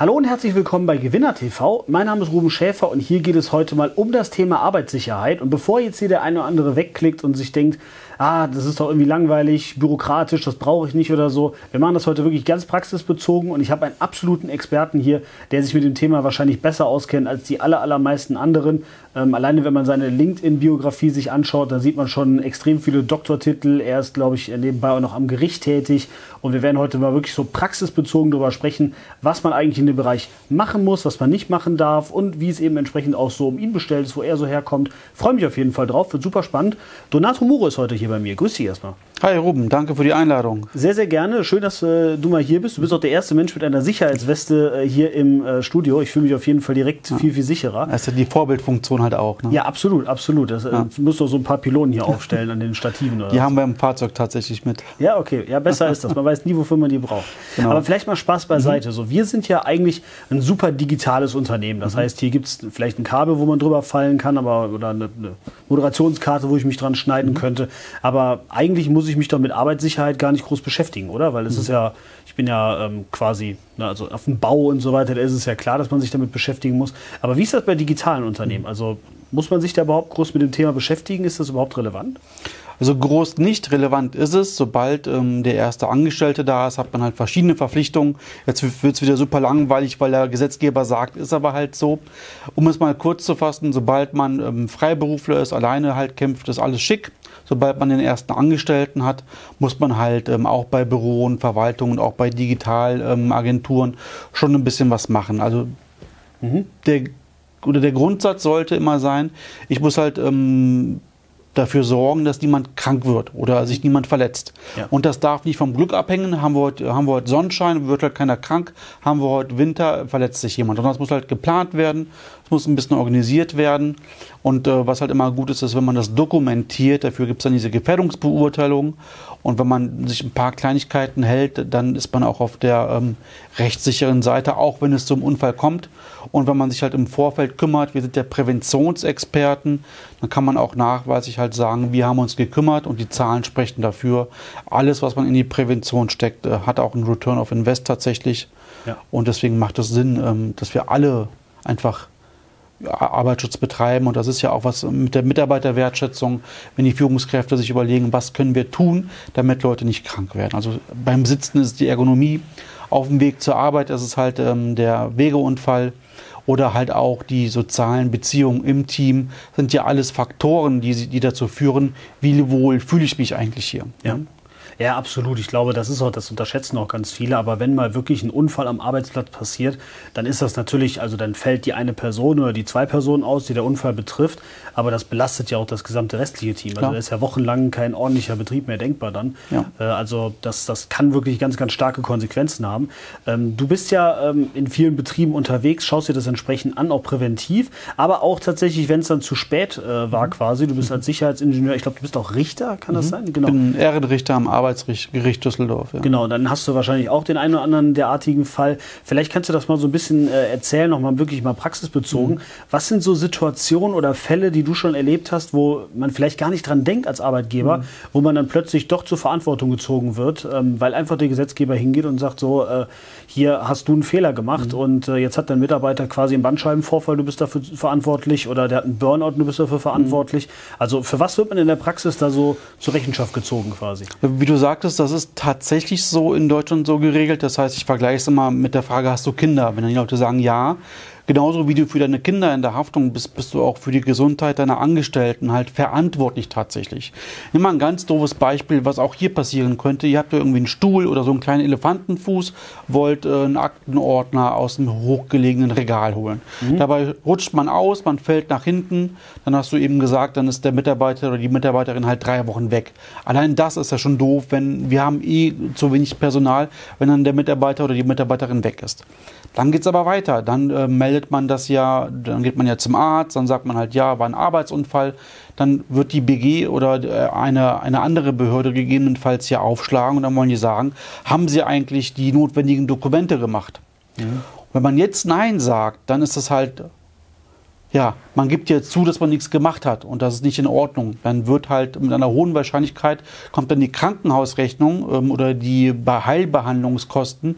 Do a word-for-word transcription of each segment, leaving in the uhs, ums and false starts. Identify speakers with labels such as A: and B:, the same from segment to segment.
A: Hallo und herzlich willkommen bei Gewinner T V. Mein Name ist Ruben Schäfer und hier geht es heute mal um das Thema Arbeitssicherheit. Und bevor jetzt hier der eine oder andere wegklickt und sich denkt, ah, das ist doch irgendwie langweilig, bürokratisch, das brauche ich nicht oder so. Wir machen das heute wirklich ganz praxisbezogen und ich habe einen absoluten Experten hier, der sich mit dem Thema wahrscheinlich besser auskennt als die aller, allermeisten anderen. Ähm, alleine wenn man seine LinkedIn-Biografie sich anschaut, da sieht man schon extrem viele Doktortitel. Er ist, glaube ich, nebenbei auch noch am Gericht tätig. Und wir werden heute mal wirklich so praxisbezogen darüber sprechen, was man eigentlich in dem Bereich machen muss, was man nicht machen darf und wie es eben entsprechend auch so um ihn bestellt ist, wo er so herkommt. Freue mich auf jeden Fall drauf, wird super spannend. Donato Muro ist heute hier bei mir. Grüß dich erstmal.
B: Hi Ruben, danke für die Einladung.
A: Sehr, sehr gerne. Schön, dass äh, du mal hier bist. Du bist auch der erste Mensch mit einer Sicherheitsweste äh, hier im äh, Studio. Ich fühle mich auf jeden Fall direkt ja. viel, viel sicherer.
B: Das ist ja die Vorbildfunktion halt auch. Ne?
A: Ja, absolut, absolut. Das äh, ja. musst du so ein paar Pylonen hier aufstellen an den Stativen. Oder
B: die
A: so.
B: haben wir im Fahrzeug tatsächlich mit.
A: Ja, okay. Ja, besser ist das. Man weiß nie, wofür man die braucht. Genau. Aber vielleicht mal Spaß beiseite. Mhm. So, wir sind ja eigentlich ein super digitales Unternehmen. Das mhm. heißt, hier gibt es vielleicht ein Kabel, wo man drüber fallen kann, aber oder eine, eine Moderationskarte, wo ich mich dran schneiden mhm. könnte. Aber eigentlich muss ich mich doch mit Arbeitssicherheit gar nicht groß beschäftigen, oder? Weil es mhm. ist ja, ich bin ja ähm, quasi, na, also auf dem Bau und so weiter, da ist es ja klar, dass man sich damit beschäftigen muss. Aber wie ist das bei digitalen Unternehmen? Also muss man sich da überhaupt groß mit dem Thema beschäftigen? Ist das überhaupt relevant?
B: Also groß nicht relevant ist es. Sobald ähm, der erste Angestellte da ist, hat man halt verschiedene Verpflichtungen. Jetzt wird es wieder super langweilig, weil der Gesetzgeber sagt, ist aber halt so. Um es mal kurz zu fassen, sobald man ähm, Freiberufler ist, alleine halt kämpft, ist alles schick. Sobald man den ersten Angestellten hat, muss man halt ähm, auch bei Büros, Verwaltungen, auch bei Digitalagenturen ähm, schon ein bisschen was machen. Also mhm. der, oder der Grundsatz sollte immer sein, ich muss halt ähm, dafür sorgen, dass niemand krank wird oder sich niemand verletzt. Ja. Und das darf nicht vom Glück abhängen. Haben wir heute, haben wir heute Sonnenschein, wird halt keiner krank. Haben wir heute Winter, verletzt sich jemand. Und das muss halt geplant werden, es muss ein bisschen organisiert werden. Und äh, was halt immer gut ist, ist, wenn man das dokumentiert. Dafür gibt es dann diese Gefährdungsbeurteilung. Und wenn man sich ein paar Kleinigkeiten hält, dann ist man auch auf der ähm, rechtssicheren Seite, auch wenn es zum Unfall kommt. Und wenn man sich halt im Vorfeld kümmert, wir sind ja Präventionsexperten, dann kann man auch nachweislich halt sagen, wir haben uns gekümmert und die Zahlen sprechen dafür. Alles, was man in die Prävention steckt, hat auch einen Return of Invest tatsächlich. Ja. Und deswegen macht es Sinn, dass wir alle einfach Arbeitsschutz betreiben. Und das ist ja auch was mit der Mitarbeiterwertschätzung, wenn die Führungskräfte sich überlegen, was können wir tun, damit Leute nicht krank werden. Also beim Sitzen ist die Ergonomie, auf dem Weg zur Arbeit ist es halt ähm, der Wegeunfall oder halt auch die sozialen Beziehungen im Team, sind ja alles Faktoren, die, die dazu führen, wie wohl fühle ich mich eigentlich hier.
A: Ja. Ja, absolut. Ich glaube, das ist auch, das unterschätzen auch ganz viele. Aber wenn mal wirklich ein Unfall am Arbeitsplatz passiert, dann ist das natürlich, also dann fällt die eine Person oder die zwei Personen aus, die der Unfall betrifft. Aber das belastet ja auch das gesamte restliche Team. Also da ist ja wochenlang kein ordentlicher Betrieb mehr denkbar dann. Ja. Äh, also das, das kann wirklich ganz, ganz starke Konsequenzen haben. Ähm, du bist ja ähm, in vielen Betrieben unterwegs, schaust dir das entsprechend an, auch präventiv. Aber auch tatsächlich, wenn es dann zu spät äh, war quasi. Du bist als Sicherheitsingenieur, ich glaube, du bist auch Richter, kann das mhm. sein?
B: Genau. Ich bin Ehrenrichter am Arbeitsgericht Düsseldorf. Ja.
A: Genau, dann hast du wahrscheinlich auch den einen oder anderen derartigen Fall. Vielleicht kannst du das mal so ein bisschen äh, erzählen, nochmal wirklich mal praxisbezogen. Mhm. Was sind so Situationen oder Fälle, die du schon erlebt hast, wo man vielleicht gar nicht dran denkt als Arbeitgeber, mhm. wo man dann plötzlich doch zur Verantwortung gezogen wird, ähm, weil einfach der Gesetzgeber hingeht und sagt so, äh, hier hast du einen Fehler gemacht mhm. und äh, jetzt hat dein Mitarbeiter quasi einen Bandscheibenvorfall, du bist dafür verantwortlich, oder der hat einen Burnout, du bist dafür verantwortlich. Mhm. Also für was wird man in der Praxis da so zur Rechenschaft gezogen quasi?
B: Wie du sagtest, das ist tatsächlich so in Deutschland so geregelt. Das heißt, ich vergleiche es immer mit der Frage, hast du Kinder? Wenn dann die Leute sagen, ja, genauso wie du für deine Kinder in der Haftung bist, bist du auch für die Gesundheit deiner Angestellten halt verantwortlich tatsächlich. Nimm mal ein ganz doofes Beispiel, was auch hier passieren könnte. Ihr habt ja irgendwie einen Stuhl oder so einen kleinen Elefantenfuß, wollt äh, einen Aktenordner aus dem hochgelegenen Regal holen. Mhm. Dabei rutscht man aus, man fällt nach hinten, dann hast du eben gesagt, dann ist der Mitarbeiter oder die Mitarbeiterin halt drei Wochen weg. Allein das ist ja schon doof, wenn wir haben eh zu wenig Personal, wenn dann der Mitarbeiter oder die Mitarbeiterin weg ist. Dann geht es aber weiter, dann äh, meldet man das ja, dann geht man ja zum Arzt, dann sagt man halt, ja, war ein Arbeitsunfall, dann wird die B G oder äh, eine, eine andere Behörde gegebenenfalls hier aufschlagen und dann wollen die sagen, haben sie eigentlich die notwendigen Dokumente gemacht? Mhm. Wenn man jetzt Nein sagt, dann ist das halt, ja, man gibt ja zu, dass man nichts gemacht hat und das ist nicht in Ordnung. Dann wird halt mit einer hohen Wahrscheinlichkeit, kommt dann die Krankenhausrechnung ähm, oder die Heilbehandlungskosten,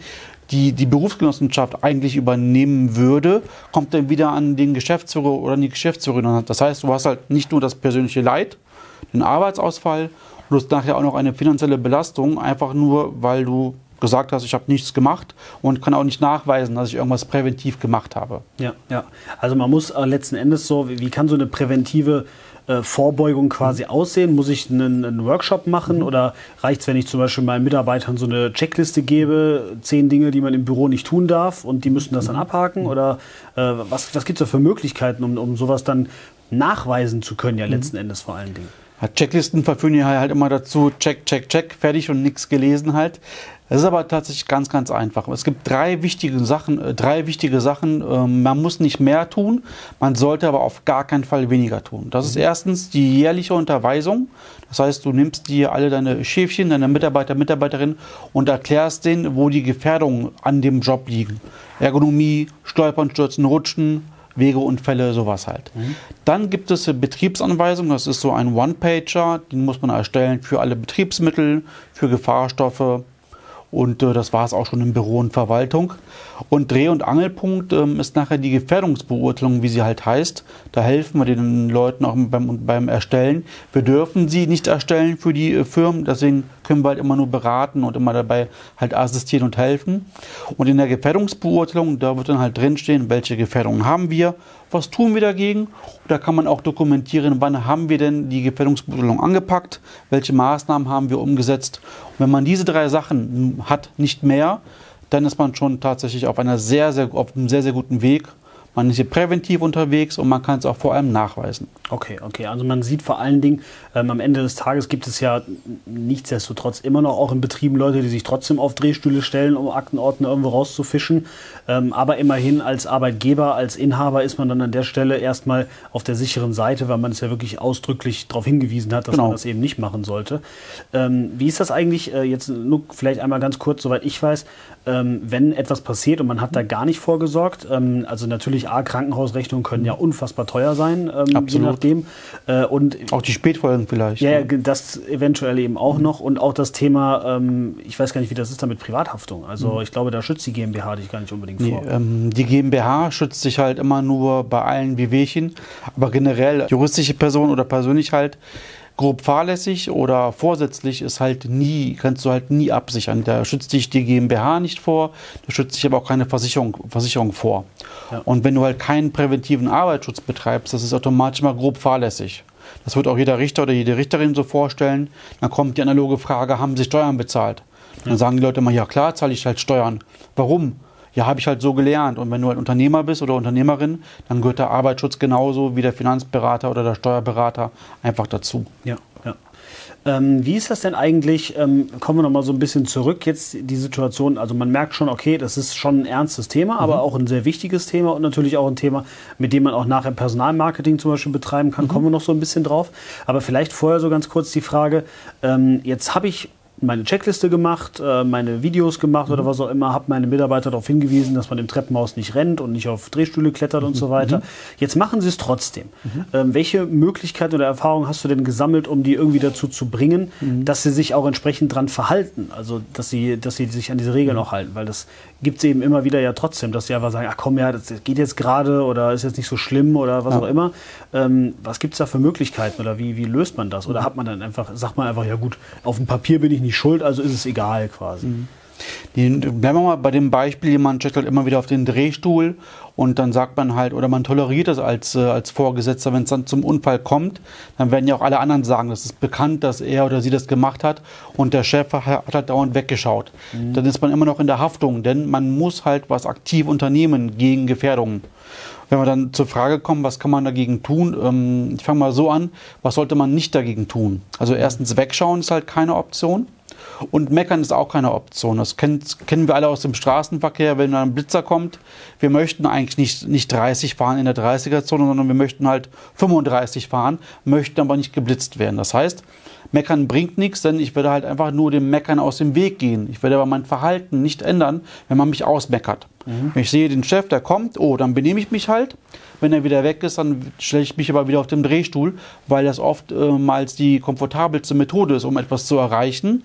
B: die die Berufsgenossenschaft eigentlich übernehmen würde, kommt dann wieder an den Geschäftsführer oder an die Geschäftsführerin. Das heißt, du hast halt nicht nur das persönliche Leid, den Arbeitsausfall, du hast nachher auch noch eine finanzielle Belastung, einfach nur, weil du gesagt hast, ich habe nichts gemacht und kann auch nicht nachweisen, dass ich irgendwas präventiv gemacht habe.
A: Ja, ja. Also man muss äh, letzten Endes so, wie, wie kann so eine präventive äh, Vorbeugung quasi mhm. aussehen? Muss ich einen, einen Workshop machen mhm. oder reicht es, wenn ich zum Beispiel meinen Mitarbeitern so eine Checkliste gebe, zehn Dinge, die man im Büro nicht tun darf und die müssen das dann abhaken? Mhm. Oder äh, was, was gibt es da für Möglichkeiten, um, um sowas dann nachweisen zu können, ja letzten mhm. Endes vor allen Dingen?
B: Ja, Checklisten verführen ja halt immer dazu, check, check, check, fertig und nichts gelesen halt. Es ist aber tatsächlich ganz, ganz einfach. Es gibt drei wichtige Sachen. Äh, drei wichtige Sachen. Ähm, man muss nicht mehr tun, man sollte aber auf gar keinen Fall weniger tun. Das ist erstens die jährliche Unterweisung. Das heißt, du nimmst dir alle deine Schäfchen, deine Mitarbeiter, Mitarbeiterinnen und erklärst denen, wo die Gefährdungen an dem Job liegen. Ergonomie, Stolpern, Stürzen, Rutschen, Wegeunfälle, sowas halt. Mhm. Dann gibt es Betriebsanweisungen, das ist so ein One-Pager, den muss man erstellen für alle Betriebsmittel, für Gefahrstoffe. Und äh, das war es auch schon im Büro und Verwaltung. Und Dreh- und Angelpunkt ähm, ist nachher die Gefährdungsbeurteilung, wie sie halt heißt. Da helfen wir den Leuten auch beim, beim Erstellen. Wir dürfen sie nicht erstellen für die äh, Firmen, deswegen können wir halt immer nur beraten und immer dabei halt assistieren und helfen. Und in der Gefährdungsbeurteilung, da wird dann halt drinstehen, welche Gefährdungen haben wir, was tun wir dagegen. Und da kann man auch dokumentieren, wann haben wir denn die Gefährdungsbeurteilung angepackt, welche Maßnahmen haben wir umgesetzt. Und wenn man diese drei Sachen hat, nicht mehr, dann ist man schon tatsächlich auf einer sehr, sehr, auf einem sehr, sehr guten Weg. Man ist hier präventiv unterwegs und man kann es auch vor allem nachweisen.
A: Okay, okay. Also man sieht vor allen Dingen, ähm, am Ende des Tages gibt es ja nichtsdestotrotz immer noch auch in Betrieben Leute, die sich trotzdem auf Drehstühle stellen, um Aktenordner irgendwo rauszufischen. Ähm, aber immerhin als Arbeitgeber, als Inhaber ist man dann an der Stelle erstmal auf der sicheren Seite, weil man es ja wirklich ausdrücklich darauf hingewiesen hat, dass genau. man das eben nicht machen sollte. Ähm, wie ist das eigentlich, äh, jetzt nur vielleicht einmal ganz kurz, soweit ich weiß, ähm, wenn etwas passiert und man hat da gar nicht vorgesorgt, ähm, also natürlich A, Krankenhausrechnungen können ja unfassbar teuer sein, ähm,
B: Absolut.
A: je nachdem. Äh, und
B: auch die Spätfolgen vielleicht.
A: Ja, ja, das eventuell eben auch mhm. noch. Und auch das Thema, ähm, ich weiß gar nicht, wie das ist da mit Privathaftung. Also mhm. ich glaube, da schützt die GmbH dich gar nicht unbedingt
B: nee,
A: vor.
B: Ähm, die GmbH schützt sich halt immer nur bei allen Wehwehchen. Aber generell juristische Person oder persönlich halt grob fahrlässig oder vorsätzlich ist halt nie, kannst du halt nie absichern. Da schützt dich die GmbH nicht vor, da schützt dich aber auch keine Versicherung, Versicherung vor. Ja. Und wenn du halt keinen präventiven Arbeitsschutz betreibst, das ist automatisch mal grob fahrlässig. Das wird auch jeder Richter oder jede Richterin so vorstellen. Dann kommt die analoge Frage, haben sie Steuern bezahlt? Dann ja. sagen die Leute immer, ja klar, zahle ich halt Steuern. Warum? Ja, habe ich halt so gelernt. Und wenn du halt Unternehmer bist oder Unternehmerin, dann gehört der Arbeitsschutz genauso wie der Finanzberater oder der Steuerberater einfach dazu.
A: Ja, ja. Ähm, wie ist das denn eigentlich, ähm, kommen wir noch mal so ein bisschen zurück, jetzt die Situation, also man merkt schon, okay, das ist schon ein ernstes Thema, mhm. aber auch ein sehr wichtiges Thema und natürlich auch ein Thema, mit dem man auch nachher Personalmarketing zum Beispiel betreiben kann, mhm. kommen wir noch so ein bisschen drauf. Aber vielleicht vorher so ganz kurz die Frage, ähm, jetzt habe ich meine Checkliste gemacht, meine Videos gemacht oder was auch immer, habe meine Mitarbeiter darauf hingewiesen, dass man im Treppenhaus nicht rennt und nicht auf Drehstühle klettert mhm. und so weiter. Jetzt machen sie es trotzdem. Mhm. Ähm, welche Möglichkeiten oder Erfahrungen hast du denn gesammelt, um die irgendwie dazu zu bringen, mhm. dass sie sich auch entsprechend dran verhalten? Also, dass sie, dass sie sich an diese Regeln mhm. auch halten, weil das gibt es eben immer wieder ja trotzdem, dass sie einfach sagen, ach komm, ja, das geht jetzt gerade oder ist jetzt nicht so schlimm oder was ja. auch immer. Ähm, was gibt es da für Möglichkeiten oder wie, wie löst man das? Oder hat man dann einfach, sagt man einfach, ja gut, auf dem Papier bin ich nicht schuld, also ist es egal quasi. Mhm.
B: Die, bleiben wir mal bei dem Beispiel, jemand checkt halt immer wieder auf den Drehstuhl und dann sagt man halt, oder man toleriert das als, äh, als Vorgesetzter, wenn es dann zum Unfall kommt, dann werden ja auch alle anderen sagen, das ist bekannt, dass er oder sie das gemacht hat und der Chef hat halt dauernd weggeschaut. Mhm. Dann ist man immer noch in der Haftung, denn man muss halt was aktiv unternehmen gegen Gefährdungen. Wenn wir dann zur Frage kommen, was kann man dagegen tun? Ähm, ich fange mal so an, was sollte man nicht dagegen tun? Also erstens, wegschauen ist halt keine Option. Und meckern ist auch keine Option. Das kennen, kennen wir alle aus dem Straßenverkehr, wenn ein Blitzer kommt. Wir möchten eigentlich nicht, nicht dreißig fahren in der dreißiger-Zone, sondern wir möchten halt fünfunddreißig fahren, möchten aber nicht geblitzt werden. Das heißt, meckern bringt nichts, denn ich werde halt einfach nur dem Meckern aus dem Weg gehen. Ich werde aber mein Verhalten nicht ändern, wenn man mich ausmeckert. Mhm. Wenn ich sehe den Chef, der kommt, oh, dann benehme ich mich halt. Wenn er wieder weg ist, dann stelle ich mich aber wieder auf den Drehstuhl, weil das oft ähm, als die komfortabelste Methode ist, um etwas zu erreichen.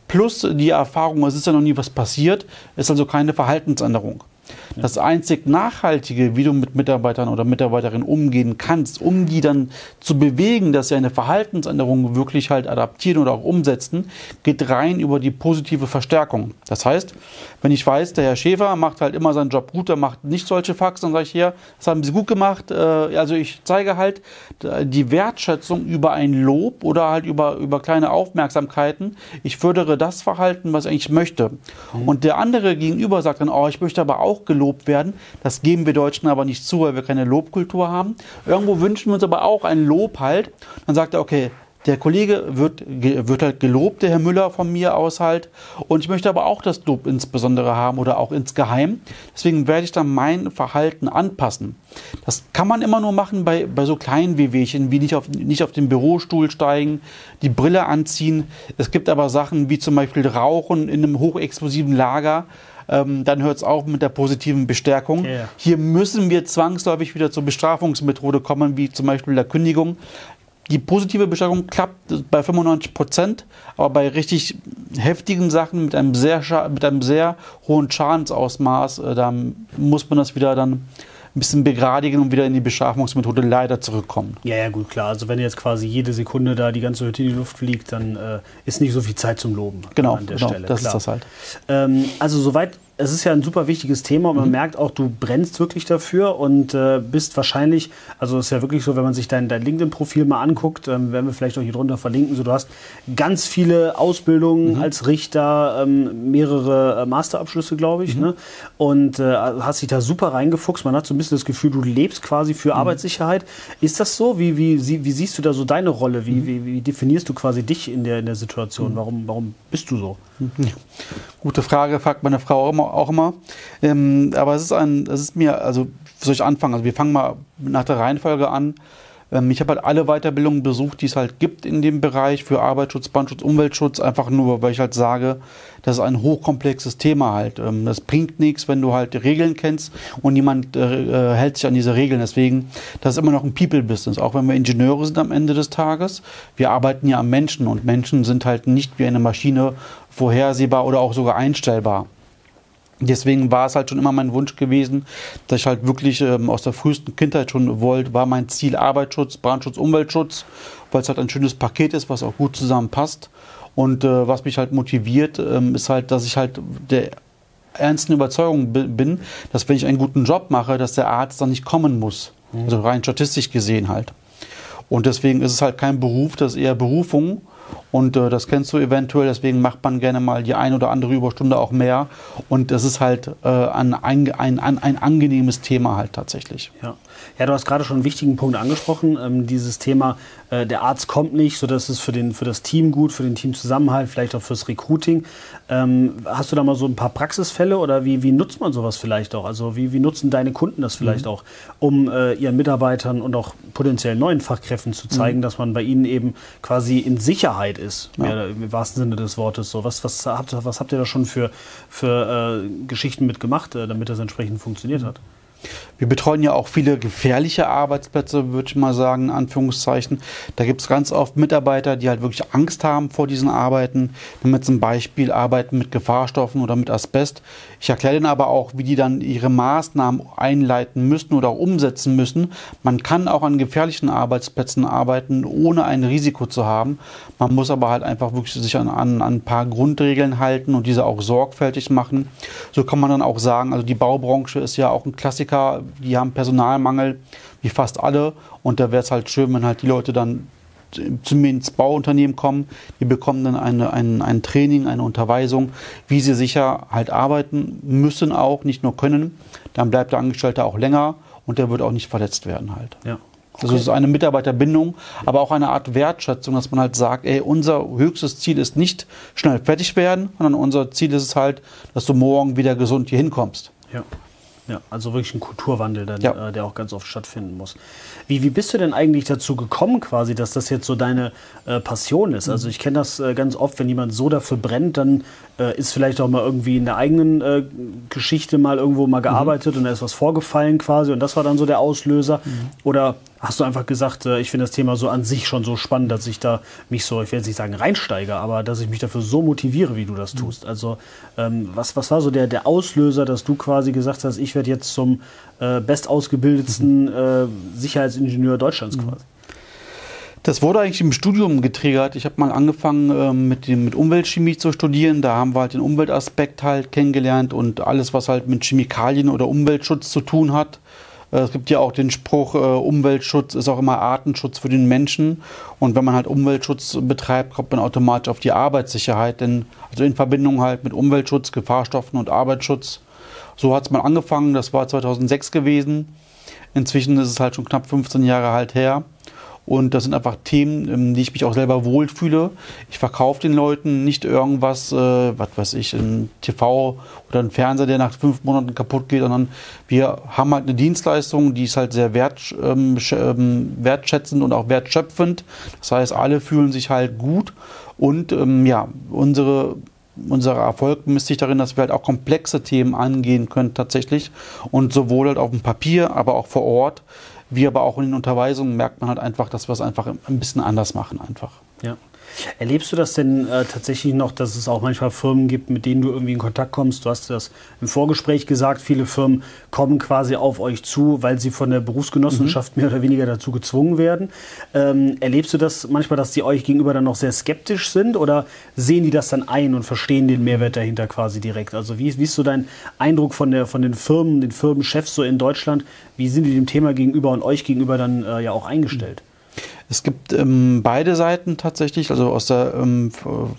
B: plus die Erfahrung, es ist ja noch nie was passiert, ist also keine Verhaltensänderung. Das einzig Nachhaltige, wie du mit Mitarbeitern oder Mitarbeiterinnen umgehen kannst, um die dann zu bewegen, dass sie eine Verhaltensänderung wirklich halt adaptieren oder auch umsetzen, geht rein über die positive Verstärkung. Das heißt, wenn ich weiß, der Herr Schäfer macht halt immer seinen Job gut, er macht nicht solche Fax, dann sage ich hier, das haben Sie gut gemacht. Also ich zeige halt die Wertschätzung über ein Lob oder halt über, über kleine Aufmerksamkeiten. Ich fördere das Verhalten, was ich eigentlich möchte. Mhm. Und der andere gegenüber sagt dann, oh, ich möchte aber auch gelobt werden. Das geben wir Deutschen aber nicht zu, weil wir keine Lobkultur haben. Irgendwo wünschen wir uns aber auch ein Lob halt. Dann sagt er, okay, der Kollege wird, wird halt gelobt, der Herr Müller von mir aus halt. Und ich möchte aber auch das Lob insbesondere haben oder auch insgeheim. Deswegen werde ich dann mein Verhalten anpassen. Das kann man immer nur machen bei, bei so kleinen Wehwehchen, wie nicht auf, nicht auf den Bürostuhl steigen, die Brille anziehen. Es gibt aber Sachen wie zum Beispiel Rauchen in einem hochexplosiven Lager. Ähm, dann hört es auf mit der positiven Bestärkung. Yeah. Hier müssen wir zwangsläufig wieder zur Bestrafungsmethode kommen, wie zum Beispiel der Kündigung. Die positive Bestärkung klappt bei fünfundneunzig Prozent, aber bei richtig heftigen Sachen mit einem sehr, mit einem sehr hohen Schadensausmaß, äh, da muss man das wieder dann ein bisschen begradigen und wieder in die Bestrafungsmethode leider zurückkommen.
A: Ja, ja, gut, klar. Also wenn jetzt quasi jede Sekunde da die ganze Hütte in die Luft fliegt, dann äh, ist nicht so viel Zeit zum Loben.
B: Genau,
A: an der
B: genau
A: Stelle.
B: Das
A: klar.
B: ist das halt.
A: Ähm, also soweit, es ist ja ein super wichtiges Thema und man mhm. merkt auch, du brennst wirklich dafür und äh, bist wahrscheinlich, also es ist ja wirklich so, wenn man sich dein, dein LinkedIn-Profil mal anguckt, ähm, werden wir vielleicht auch hier drunter verlinken, so du hast ganz viele Ausbildungen mhm. als Richter, ähm, mehrere äh, Masterabschlüsse, glaube ich, mhm. ne? Und äh, hast dich da super reingefuchst. Man hat so ein bisschen das Gefühl, du lebst quasi für mhm. Arbeitssicherheit. Ist das so? Wie, wie, wie, wie siehst du da so deine Rolle? Wie, mhm. wie, wie definierst du quasi dich in der, in der Situation? Mhm. Warum, warum bist du so?
B: Mhm. Gute Frage, fragt meine Frau auch immer. Auch immer. Ähm, aber es ist, ein, es ist mir, also soll ich anfangen? Also wir fangen mal nach der Reihenfolge an. Ähm, ich habe halt alle Weiterbildungen besucht, die es halt gibt in dem Bereich für Arbeitsschutz, Brandschutz, Umweltschutz, einfach nur, weil ich halt sage, das ist ein hochkomplexes Thema halt. Ähm, das bringt nichts, wenn du halt Regeln kennst und niemand äh, hält sich an diese Regeln. Deswegen, das ist immer noch ein People-Business, auch wenn wir Ingenieure sind am Ende des Tages. Wir arbeiten ja am Menschen und Menschen sind halt nicht wie eine Maschine vorhersehbar oder auch sogar einstellbar. Deswegen war es halt schon immer mein Wunsch gewesen, dass ich halt wirklich ähm, aus der frühesten Kindheit schon wollte, war mein Ziel Arbeitsschutz, Brandschutz, Umweltschutz, weil es halt ein schönes Paket ist, was auch gut zusammenpasst. Und äh, was mich halt motiviert, ähm, ist halt, dass ich halt der ernsten Überzeugung bin, dass wenn ich einen guten Job mache, dass der Arzt dann nicht kommen muss. Mhm. Also rein statistisch gesehen halt. Und deswegen ist es halt kein Beruf, das ist eher Berufung. Und äh, das kennst du eventuell, deswegen macht man gerne mal die ein oder andere Überstunde auch mehr. Und das ist halt äh, ein, ein, ein, ein angenehmes Thema halt tatsächlich.
A: Ja. Ja, du hast gerade schon einen wichtigen Punkt angesprochen, ähm, dieses Thema, äh, der Arzt kommt nicht, sodass es für, den, für das Team gut, für den Teamzusammenhalt, vielleicht auch fürs Recruiting. Ähm, hast du da mal so ein paar Praxisfälle oder wie, wie nutzt man sowas vielleicht auch? Also wie, wie nutzen deine Kunden das vielleicht mhm. auch, um äh, ihren Mitarbeitern und auch potenziell neuen Fachkräften zu zeigen, mhm. dass man bei ihnen eben quasi in Sicherheit ist, ja. mehr, im wahrsten Sinne des Wortes. So, was, was, habt, was habt ihr da schon für, für äh, Geschichten mitgemacht, äh, damit das entsprechend funktioniert mhm. hat?
B: Wir betreuen ja auch viele gefährliche Arbeitsplätze, würde ich mal sagen, in Anführungszeichen. Da gibt es ganz oft Mitarbeiter, die halt wirklich Angst haben vor diesen Arbeiten. Wenn wir zum Beispiel arbeiten mit Gefahrstoffen oder mit Asbest. Ich erkläre denen aber auch, wie die dann ihre Maßnahmen einleiten müssen oder auch umsetzen müssen. Man kann auch an gefährlichen Arbeitsplätzen arbeiten, ohne ein Risiko zu haben. Man muss aber halt einfach wirklich sich an, an, an ein paar Grundregeln halten und diese auch sorgfältig machen. So kann man dann auch sagen, also die Baubranche ist ja auch ein Klassiker. Die haben Personalmangel, wie fast alle. Und da wäre es halt schön, wenn halt die Leute dann zu mir ins Bauunternehmen kommen. Die bekommen dann eine, ein, ein Training, eine Unterweisung, wie sie sicher halt arbeiten müssen auch, nicht nur können. Dann bleibt der Angestellte auch länger und der wird auch nicht verletzt werden halt.
A: Ja.
B: Okay. Also es ist eine Mitarbeiterbindung, aber auch eine Art Wertschätzung, dass man halt sagt, ey, unser höchstes Ziel ist nicht schnell fertig werden, sondern unser Ziel ist es halt, dass du morgen wieder gesund hier hinkommst.
A: Ja. Ja, also wirklich ein Kulturwandel, dann,
B: ja.
A: äh, der auch ganz oft stattfinden muss. Wie, wie bist du denn eigentlich dazu gekommen, quasi, dass das jetzt so deine äh, Passion ist? Also ich kenne das äh, ganz oft, wenn jemand so dafür brennt, dann äh, ist vielleicht auch mal irgendwie in der eigenen äh, Geschichte mal irgendwo mal gearbeitet mhm. und da ist was vorgefallen quasi und das war dann so der Auslöser. Mhm. Oder Hast du einfach gesagt, äh, ich finde das Thema so an sich schon so spannend, dass ich da mich so, ich will jetzt nicht sagen reinsteige, aber dass ich mich dafür so motiviere, wie du das tust. Also ähm, was, was war so der, der Auslöser, dass du quasi gesagt hast, ich werde jetzt zum äh, bestausgebildetsten äh, Sicherheitsingenieur Deutschlands quasi?
B: Das wurde eigentlich im Studium getriggert. Ich habe mal angefangen äh, mit, dem, mit Umweltchemie zu studieren. Da haben wir halt den Umweltaspekt halt kennengelernt und alles, was halt mit Chemikalien oder Umweltschutz zu tun hat. Äh, es gibt ja auch den Spruch, äh, Umweltschutz ist auch immer Artenschutz für den Menschen. Und wenn man halt Umweltschutz betreibt, kommt man automatisch auf die Arbeitssicherheit. Denn, also in Verbindung halt mit Umweltschutz, Gefahrstoffen und Arbeitsschutz. So hat es mal angefangen, das war zweitausendsechs gewesen. Inzwischen ist es halt schon knapp fünfzehn Jahre halt her. Und das sind einfach Themen, in die ich mich auch selber wohlfühle. Ich verkaufe den Leuten nicht irgendwas, äh, was weiß ich, ein T V oder ein Fernseher, der nach fünf Monaten kaputt geht, sondern wir haben halt eine Dienstleistung, die ist halt sehr wert, ähm, wertschätzend und auch wertschöpfend. Das heißt, alle fühlen sich halt gut und ähm, ja, unsere Unser Erfolg misst sich darin, dass wir halt auch komplexe Themen angehen können tatsächlich und sowohl halt auf dem Papier, aber auch vor Ort, wie aber auch in den Unterweisungen merkt man halt einfach, dass wir es einfach ein bisschen anders machen einfach.
A: Ja. Erlebst du das denn äh, tatsächlich noch, dass es auch manchmal Firmen gibt, mit denen du irgendwie in Kontakt kommst? Du hast das im Vorgespräch gesagt, viele Firmen kommen quasi auf euch zu, weil sie von der Berufsgenossenschaft mhm. mehr oder weniger dazu gezwungen werden. Ähm, erlebst du das manchmal, dass die euch gegenüber dann noch sehr skeptisch sind oder sehen die das dann ein und verstehen den Mehrwert dahinter quasi direkt? Also wie, wie ist so dein Eindruck von, der, von den Firmen, den Firmenchefs so in Deutschland? Wie sind die dem Thema gegenüber und euch gegenüber dann äh, ja auch eingestellt?
B: Es gibt ähm, beide Seiten tatsächlich, also aus der, ähm,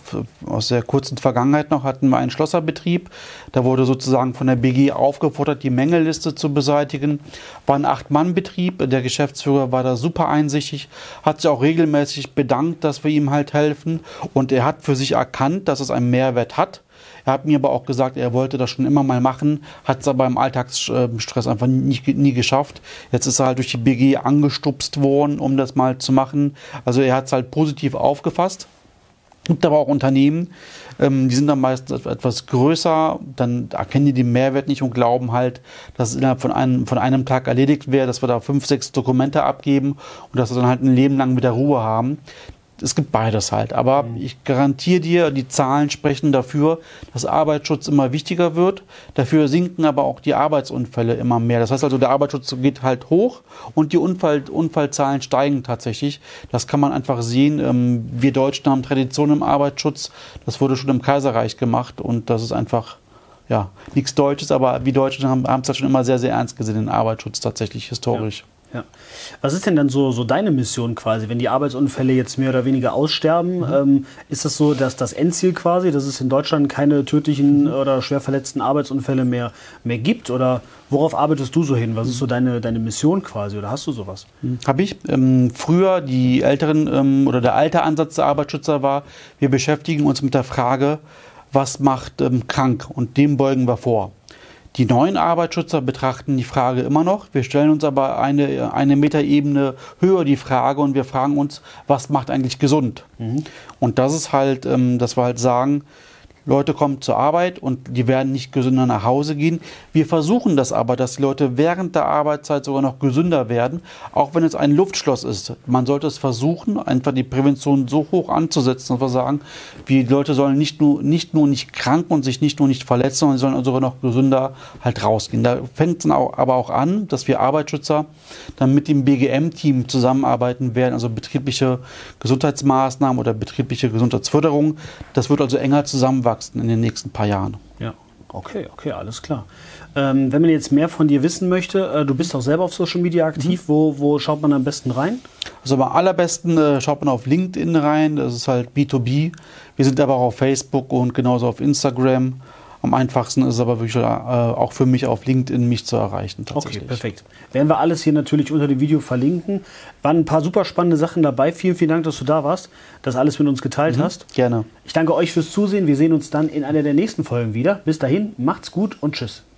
B: aus der kurzen Vergangenheit noch hatten wir einen Schlosserbetrieb, da wurde sozusagen von der B G aufgefordert, die Mängelliste zu beseitigen, war ein Acht-Mann-Betrieb, der Geschäftsführer war da super einsichtig, hat sich auch regelmäßig bedankt, dass wir ihm halt helfen und er hat für sich erkannt, dass es einen Mehrwert hat. Er hat mir aber auch gesagt, er wollte das schon immer mal machen, hat es aber im Alltagsstress einfach nie, nie geschafft. Jetzt ist er halt durch die B G angestupst worden, um das mal zu machen. Also er hat es halt positiv aufgefasst. Es gibt aber auch Unternehmen, ähm, die sind dann meistens etwas größer, dann erkennen die den Mehrwert nicht und glauben halt, dass es innerhalb von einem, von einem Tag erledigt wäre, dass wir da fünf, sechs Dokumente abgeben und dass wir dann halt ein Leben lang wieder Ruhe haben. Es gibt beides halt, aber ich garantiere dir, die Zahlen sprechen dafür, dass Arbeitsschutz immer wichtiger wird. Dafür sinken aber auch die Arbeitsunfälle immer mehr. Das heißt also, der Arbeitsschutz geht halt hoch und die Unfall, Unfallzahlen steigen tatsächlich. Das kann man einfach sehen. Wir Deutschen haben Tradition im Arbeitsschutz. Das wurde schon im Kaiserreich gemacht und das ist einfach ja nichts Deutsches, aber wir Deutschen haben es halt schon immer sehr, sehr ernst gesehen, den Arbeitsschutz tatsächlich historisch.
A: Ja. Ja. Was ist denn dann so, so deine Mission quasi, wenn die Arbeitsunfälle jetzt mehr oder weniger aussterben? Mhm. Ähm, ist das so, dass das Endziel quasi, dass es in Deutschland keine tödlichen mhm. oder schwer verletzten Arbeitsunfälle mehr, mehr gibt? Oder worauf arbeitest du so hin? Was ist so deine, deine Mission quasi? Oder hast du sowas?
B: Habe ich. Ähm, früher die älteren ähm, oder der alte Ansatz der Arbeitsschützer war, wir beschäftigen uns mit der Frage, was macht ähm, krank? Und dem beugen wir vor. Die neuen Arbeitsschützer betrachten die Frage immer noch. Wir stellen uns aber eine, eine Metaebene höher die Frage und wir fragen uns, was macht eigentlich gesund? Mhm. Und das ist halt, ähm, dass wir halt sagen, Leute kommen zur Arbeit und die werden nicht gesünder nach Hause gehen. Wir versuchen das aber, dass die Leute während der Arbeitszeit sogar noch gesünder werden, auch wenn es ein Luftschloss ist. Man sollte es versuchen, einfach die Prävention so hoch anzusetzen, dass wir sagen, die Leute sollen nicht nur nicht, nur nicht krank und sich nicht nur nicht verletzen, sondern sie sollen sogar noch gesünder halt rausgehen. Da fängt es dann auch, aber auch an, dass wir Arbeitsschützer dann mit dem B G M-Team zusammenarbeiten werden, also betriebliche Gesundheitsmaßnahmen oder betriebliche Gesundheitsförderung. Das wird also enger zusammenwachsen in den nächsten paar Jahren.
A: Ja, okay, okay, alles klar. Ähm, wenn man jetzt mehr von dir wissen möchte, äh, du bist auch selber auf Social Media aktiv, mhm. wo, wo schaut man am besten rein?
B: Also am allerbesten äh, schaut man auf LinkedIn rein, das ist halt B zwei B. Wir sind aber auch auf Facebook und genauso auf Instagram. Am einfachsten ist es aber wirklich äh, auch für mich auf LinkedIn mich zu erreichen.
A: Okay, perfekt. Werden wir alles hier natürlich unter dem Video verlinken. Waren ein paar super spannende Sachen dabei. Vielen, vielen Dank, dass du da warst, das alles mit uns geteilt mhm, hast.
B: Gerne.
A: Ich danke euch fürs Zusehen. Wir sehen uns dann in einer der nächsten Folgen wieder. Bis dahin, macht's gut und tschüss.